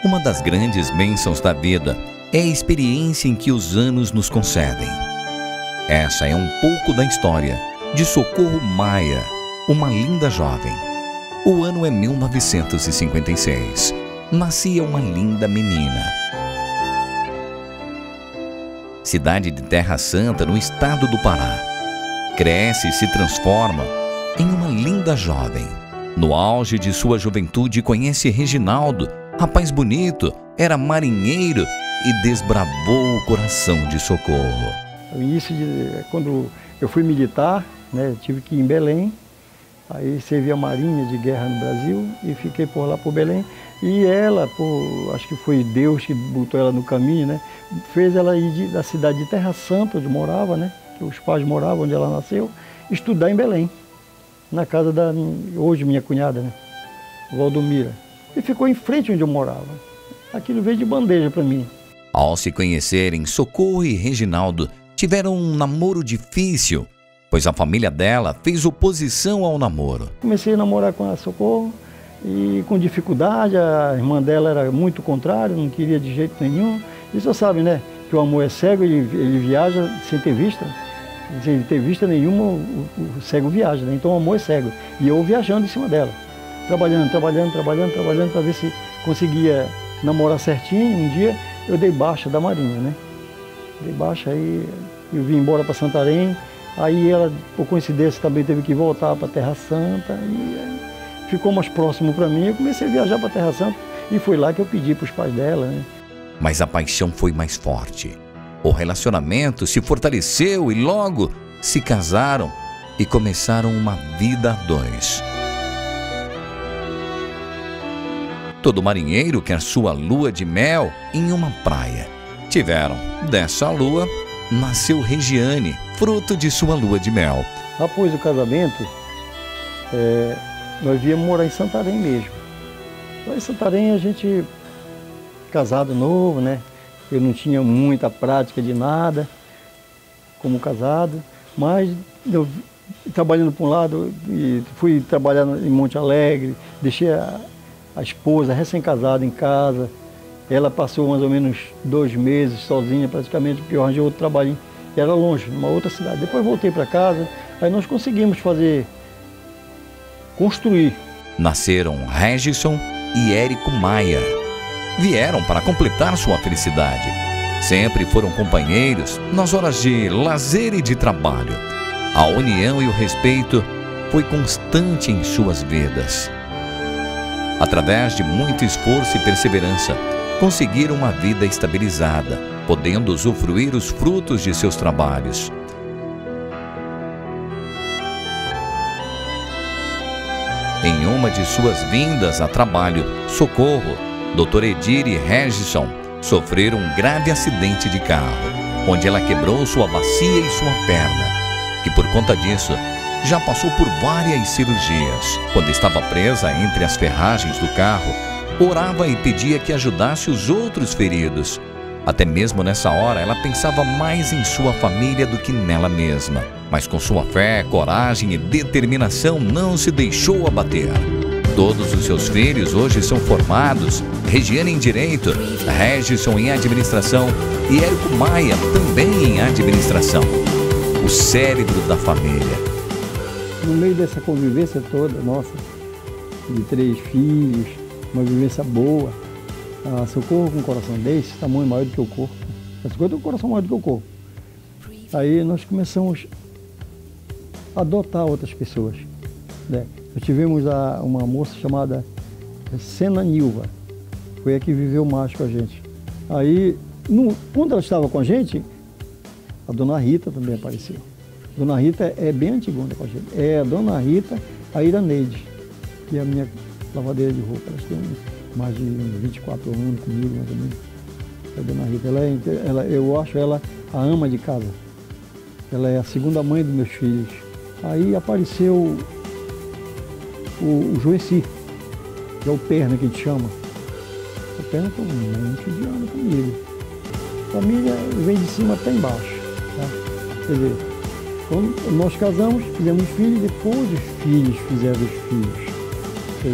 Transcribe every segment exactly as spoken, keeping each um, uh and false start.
Uma das grandes bênçãos da vida é a experiência em que os anos nos concedem. Essa é um pouco da história de Socorro Maia, uma linda jovem. O ano é mil novecentos e cinquenta e seis. Nascia uma linda menina. Cidade de Terra Santa, no estado do Pará. Cresce e se transforma em uma linda jovem. No auge de sua juventude, conhece Reginaldo, rapaz bonito, era marinheiro e desbravou o coração de Socorro. No início, de, quando eu fui militar, né, tive que ir em Belém, aí servi a Marinha de Guerra no Brasil e fiquei por lá por Belém. E ela, por, acho que foi Deus que botou ela no caminho, né, fez ela ir de, da cidade de Terra Santa, onde morava, né, que os pais moravam, onde ela nasceu, estudar em Belém, na casa da, hoje, minha cunhada, né, Valdomira. E ficou em frente onde eu morava. Aquilo veio de bandeja para mim. Ao se conhecerem, Socorro e Reginaldo tiveram um namoro difícil, pois a família dela fez oposição ao namoro. Comecei a namorar com a Socorro e com dificuldade, a irmã dela era muito contrária, não queria de jeito nenhum. E você sabe, né, que o amor é cego, ele, ele viaja sem ter vista. Sem ter vista nenhuma, o, o cego viaja, né? Então o amor é cego. E eu viajando em cima dela. Trabalhando, trabalhando, trabalhando, trabalhando para ver se conseguia namorar certinho. Um dia eu dei baixa da Marinha, né? Dei baixa, aí eu vim embora para Santarém. Aí ela, por coincidência, também teve que voltar para Terra Santa. E ficou mais próximo para mim. Eu comecei a viajar para Terra Santa e foi lá que eu pedi para os pais dela, né? Mas a paixão foi mais forte. O relacionamento se fortaleceu e logo se casaram e começaram uma vida a dois. Todo marinheiro quer sua lua de mel em uma praia. Tiveram. Dessa lua, nasceu Regiane, fruto de sua lua de mel. Após o casamento, é, nós viemos morar em Santarém mesmo. Lá em Santarém a gente, casado novo, né? Eu não tinha muita prática de nada como casado, mas eu trabalhando para um lado, e fui trabalhar em Monte Alegre, deixei a A esposa, recém-casada em casa, ela passou mais ou menos dois meses sozinha praticamente, porque eu arranjei outro trabalho, e era longe, numa outra cidade. Depois voltei para casa, aí nós conseguimos fazer, construir. Nasceram Regison e Érico Maia. Vieram para completar sua felicidade. Sempre foram companheiros nas horas de lazer e de trabalho. A união e o respeito foi constante em suas vidas. Através de muito esforço e perseverança, conseguiram uma vida estabilizada, podendo usufruir os frutos de seus trabalhos. Em uma de suas vindas a trabalho, Socorro, doutor Edir e Regison sofreram um grave acidente de carro, onde ela quebrou sua bacia e sua perna, que por conta disso já passou por várias cirurgias. Quando estava presa entre as ferragens do carro, orava e pedia que ajudasse os outros feridos. Até mesmo nessa hora, ela pensava mais em sua família do que nela mesma. Mas com sua fé, coragem e determinação, não se deixou abater. Todos os seus filhos hoje são formados, Regiane em Direito, Regison em Administração e Érico Maia também em Administração. O cérebro da família. No meio dessa convivência toda, nossa, de três filhos, uma vivência boa, a Socorro com um coração desse, tamanho maior do que o corpo. A Socorro tem um coração maior do que o corpo. Aí nós começamos a adotar outras pessoas, né? Nós tivemos a, uma moça chamada Sena Nilva, foi a que viveu mais com a gente. Aí, no, quando ela estava com a gente, a dona Rita também apareceu. Dona Rita é bem antigona com a gente. É a Dona Rita, a Iraneide, que é a minha lavadeira de roupa. Elas têm mais de vinte e quatro anos comigo, mais ou menos. É a Dona Rita. Ela é, ela, eu acho ela a ama de casa. Ela é a segunda mãe dos meus filhos. Aí apareceu o, o Joeci, que é o Perna que a gente chama. O Perna foi muito de ano comigo. A família vem de cima até embaixo. Tá? Quer dizer, quando nós casamos, fizemos filhos, depois os filhos fizeram os filhos. Quer dizer,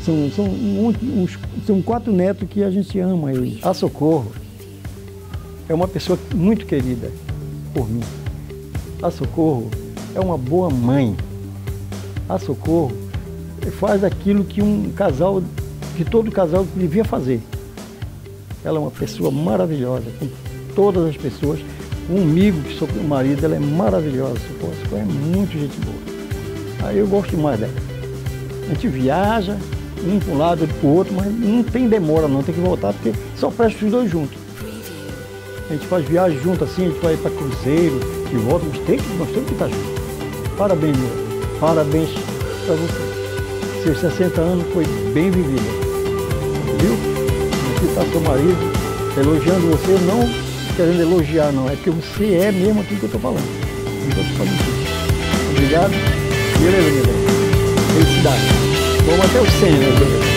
são, são, um, uns, são quatro netos que a gente ama eles. A Socorro é uma pessoa muito querida por mim. A Socorro é uma boa mãe. A Socorro faz aquilo que um casal, que todo casal devia fazer. Ela é uma pessoa maravilhosa, com todas as pessoas. Comigo, que sou o marido, ela é maravilhosa. A Socorro é muito gente boa. Aí eu gosto mais dela. A gente viaja, um para um lado, outro para o outro, mas não tem demora não, tem que voltar, porque só presta os dois juntos. A gente faz viagem junto assim, a gente vai para cruzeiro e volta, mas tem que, nós temos que estar juntos. Parabéns, meu. Parabéns para você. Seus sessenta anos foi bem vivido. Viu? Aqui está seu marido elogiando você, não querendo elogiar não, é porque você é mesmo aquilo que eu estou falando. Então, eu falando obrigado. Beleza, meu bem. Felicidade. Vamos até o cem, né, beleza?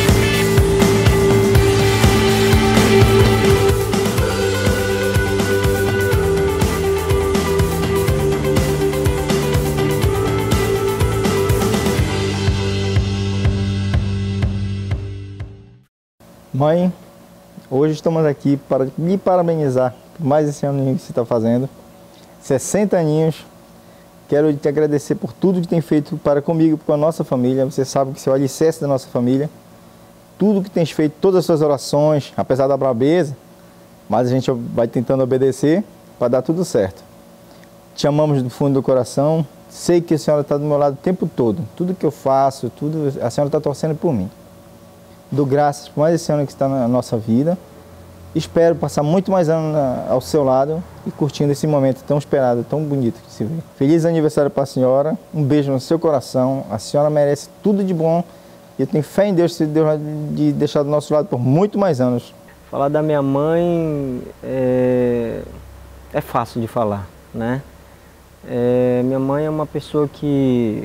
Mãe, hoje estamos aqui para me parabenizar por mais esse ano que você está fazendo. sessenta aninhos. Quero te agradecer por tudo que tem feito para comigo, com a nossa família. Você sabe que você é o alicerce da nossa família. Tudo que tens feito, todas as suas orações, apesar da brabeza, mas a gente vai tentando obedecer para dar tudo certo. Te amamos do fundo do coração. Sei que a senhora está do meu lado o tempo todo. Tudo que eu faço, tudo, a senhora está torcendo por mim. Dou graças por mais esse ano que está na nossa vida. Espero passar muito mais anos ao seu lado e curtindo esse momento tão esperado, tão bonito que se vê. Feliz aniversário para a senhora, um beijo no seu coração. A senhora merece tudo de bom e eu tenho fé em Deus, se Deus vai de deixar do nosso lado por muito mais anos. Falar da minha mãe é, é fácil de falar, né? É, minha mãe é uma pessoa que,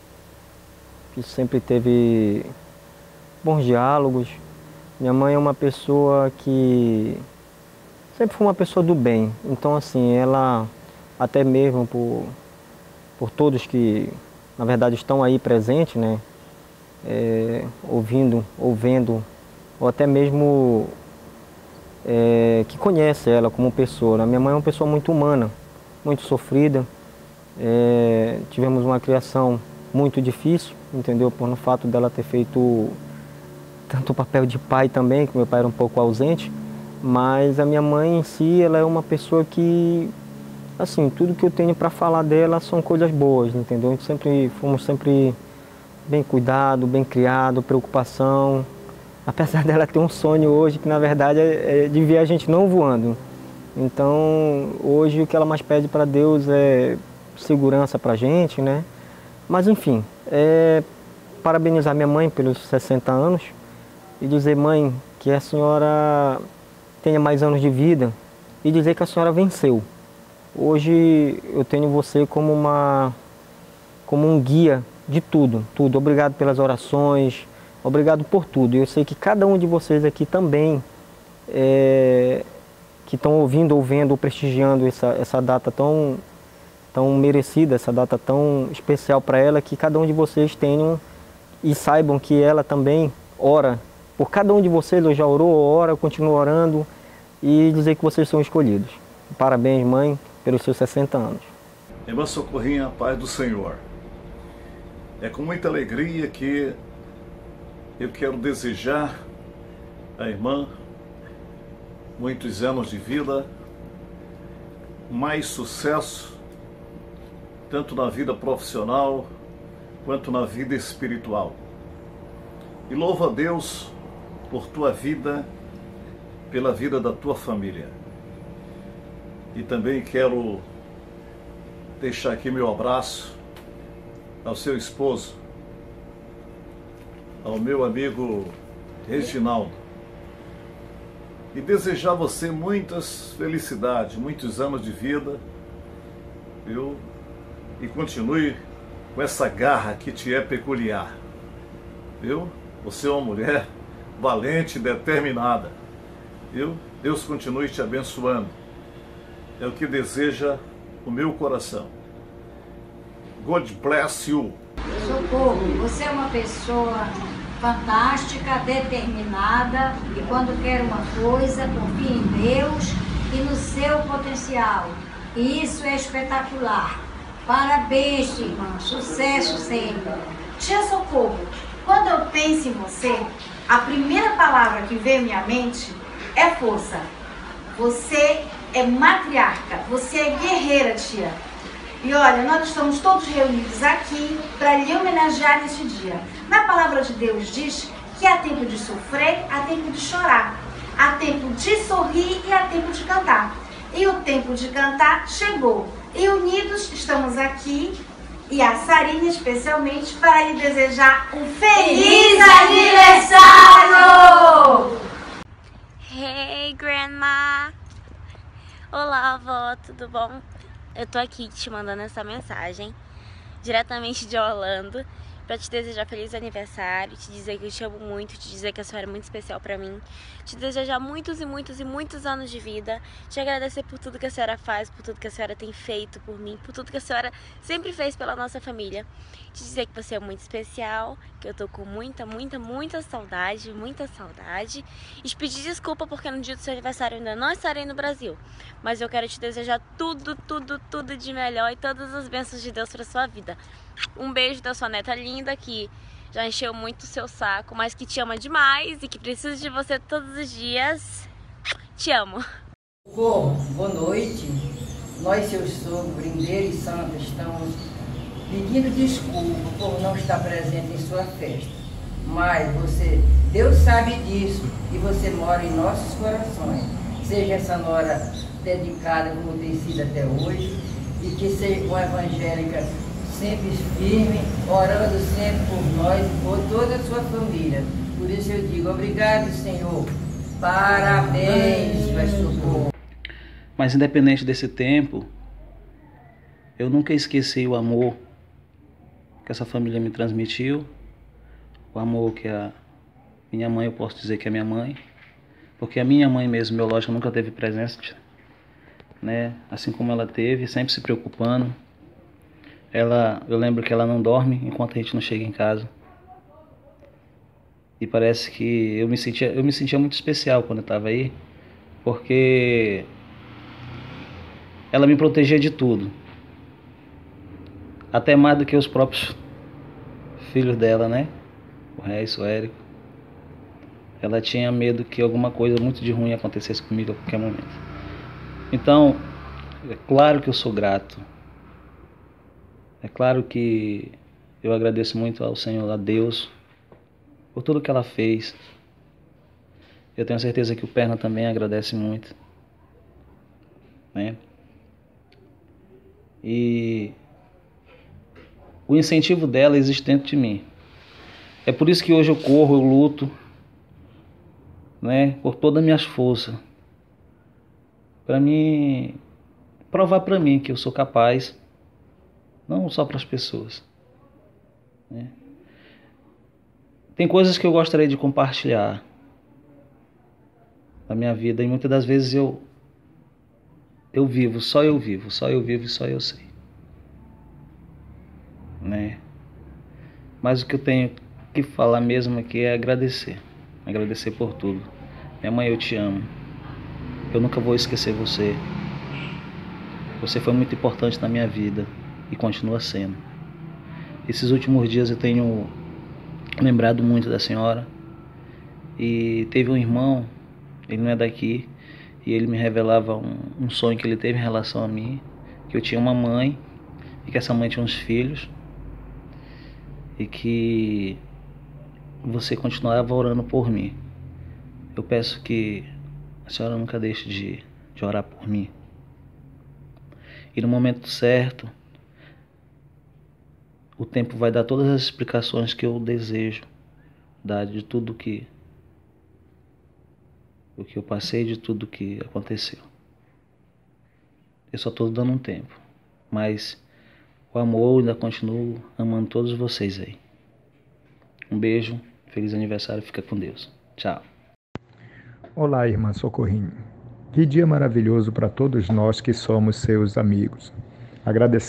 que sempre teve bons diálogos. Minha mãe é uma pessoa que sempre foi uma pessoa do bem. Então, assim, ela, até mesmo por, por todos que, na verdade, estão aí presentes, né? É, ouvindo, ouvendo, ou até mesmo é, que conhece ela como pessoa. A minha mãe é uma pessoa muito humana, muito sofrida. É, tivemos uma criação muito difícil, entendeu? Por no fato dela ter feito tanto o papel de pai também, que meu pai era um pouco ausente, mas a minha mãe em si, ela é uma pessoa que, assim, tudo que eu tenho para falar dela são coisas boas, entendeu? A gente sempre, fomos sempre bem cuidado, bem criado, preocupação, apesar dela ter um sonho hoje que na verdade é, é de ver a gente não voando. Então, hoje o que ela mais pede para Deus é segurança para a gente, né? Mas enfim, é parabenizar minha mãe pelos sessenta anos, e dizer, mãe, que a senhora tenha mais anos de vida e dizer que a senhora venceu. Hoje eu tenho você como, uma, como um guia de tudo, tudo. Obrigado pelas orações, obrigado por tudo. Eu sei que cada um de vocês aqui também, é, que estão ouvindo, ou vendo, ou prestigiando essa, essa data tão, tão merecida, essa data tão especial para ela, que cada um de vocês tenham e saibam que ela também ora por cada um de vocês. Eu já orou, ora, continuo orando, e dizer que vocês são escolhidos. Parabéns, mãe, pelos seus sessenta anos. Irmã Socorrinha, paz do Senhor. É com muita alegria que eu quero desejar à irmã muitos anos de vida, mais sucesso, tanto na vida profissional quanto na vida espiritual. E louvo a Deus por tua vida, pela vida da tua família. E também quero deixar aqui meu abraço ao seu esposo, ao meu amigo Reginaldo, e desejar a você muitas felicidades, muitos anos de vida, viu? E continue com essa garra que te é peculiar, viu? Você é uma mulher valente e determinada, viu? Deus continue te abençoando. É o que deseja o meu coração. God bless you. Socorro, você é uma pessoa fantástica, determinada, e quando quer uma coisa, confia em Deus e no seu potencial. E isso é espetacular. Parabéns, irmã. Sucesso sempre. Tia Socorro, quando eu penso em você, a primeira palavra que vem à minha mente é força. Você é matriarca, você é guerreira, tia. E olha, nós estamos todos reunidos aqui para lhe homenagear neste dia. Na palavra de Deus diz que há tempo de sofrer, há tempo de chorar, há tempo de sorrir e há tempo de cantar. E o tempo de cantar chegou. E unidos estamos aqui, e a Sarinha especialmente, para lhe desejar um feliz aniversário! Hey, Grandma! Olá, avó, tudo bom? Eu tô aqui te mandando essa mensagem diretamente de Orlando pra te desejar feliz aniversário, te dizer que eu te amo muito, te dizer que a senhora é muito especial pra mim, te desejar muitos e muitos e muitos anos de vida, te agradecer por tudo que a senhora faz, por tudo que a senhora tem feito por mim, por tudo que a senhora sempre fez pela nossa família, te dizer que você é muito especial, que eu tô com muita, muita, muita saudade, muita saudade, e te pedir desculpa porque no dia do seu aniversário eu ainda não estarei no Brasil, mas eu quero te desejar tudo, tudo, tudo de melhor e todas as bênçãos de Deus pra sua vida. Um beijo da sua neta linda que já encheu muito o seu saco, mas que te ama demais e que precisa de você todos os dias. Te amo. Boa, boa noite. Nós, seus sogros, Brindeiro e Santa, estamos pedindo desculpa por não estar presente em sua festa. Mas você, Deus sabe disso e você mora em nossos corações. Seja essa nora dedicada como tem sido até hoje e que seja uma evangélica sempre firme, orando sempre por nós e por toda a sua família. Por isso eu digo, obrigado, Senhor. Parabéns, Pai Socorro. Mas independente desse tempo, eu nunca esqueci o amor que essa família me transmitiu, o amor que a minha mãe, eu posso dizer que é minha mãe, porque a minha mãe mesmo, biológica, nunca teve presente, né? Assim como ela teve, sempre se preocupando. Ela, eu lembro que ela não dorme enquanto a gente não chega em casa. E parece que eu me sentia, eu me sentia muito especial quando eu estava aí, porque ela me protegia de tudo. Até mais do que os próprios filhos dela, né? O Reis, o Érico. Ela tinha medo que alguma coisa muito de ruim acontecesse comigo a qualquer momento. Então, é claro que eu sou grato. É claro que eu agradeço muito ao Senhor, a Deus, por tudo que ela fez. Eu tenho certeza que o Perna também agradece muito, né? E o incentivo dela existe dentro de mim. É por isso que hoje eu corro, eu luto, né, por todas as minhas forças, para mim provar para mim que eu sou capaz. Não só para as pessoas, né? Tem coisas que eu gostaria de compartilhar da minha vida e muitas das vezes eu eu vivo, só eu vivo, só eu vivo e só eu sei, né? Mas o que eu tenho que falar mesmo aqui é agradecer, agradecer por tudo. Minha mãe, eu te amo. Eu nunca vou esquecer você. Você foi muito importante na minha vida. E continua sendo. Esses últimos dias eu tenho lembrado muito da senhora. E teve um irmão, ele não é daqui, e ele me revelava um, um sonho que ele teve em relação a mim, que eu tinha uma mãe, e que essa mãe tinha uns filhos, e que você continuava orando por mim. Eu peço que a senhora nunca deixe de, de orar por mim. E no momento certo, o tempo vai dar todas as explicações que eu desejo dar de tudo que o que eu passei, de tudo que aconteceu. Eu só estou dando um tempo, mas o amor, eu ainda continuo amando todos vocês aí. Um beijo, feliz aniversário, fica com Deus. Tchau. Olá, irmã Socorrinho. Que dia maravilhoso para todos nós que somos seus amigos.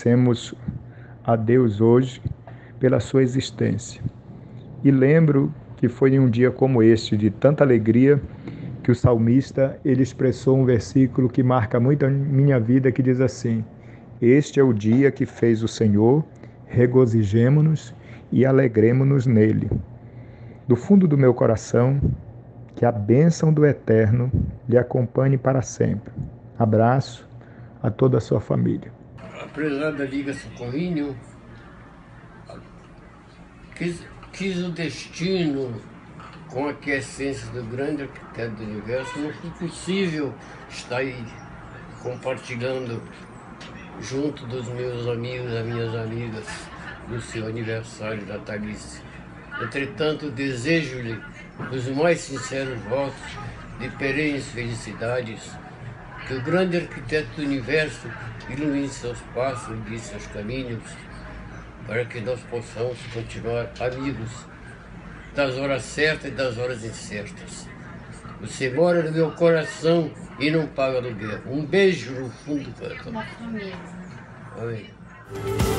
Agradecemos a Deus hoje pela sua existência. E lembro que foi em um dia como este, de tanta alegria, que o salmista ele expressou um versículo que marca muito a minha vida, que diz assim: este é o dia que fez o Senhor, regozijemo-nos e alegremo-nos nele. Do fundo do meu coração, que a bênção do Eterno lhe acompanhe para sempre. Abraço a toda a sua família. A prezada Liga Socorrinho quis, quis o destino com a quiescência do grande arquiteto do universo. Não foi possível estar aí compartilhando junto dos meus amigos e minhas amigas no seu aniversário natalício. Entretanto, desejo-lhe os mais sinceros votos de perenes felicidades, que o grande arquiteto do universo ilumine seus passos e guie seus caminhos, para que nós possamos continuar amigos das horas certas e das horas incertas. Você mora no meu coração e não paga aluguel. Um beijo no fundo do coração. Amém.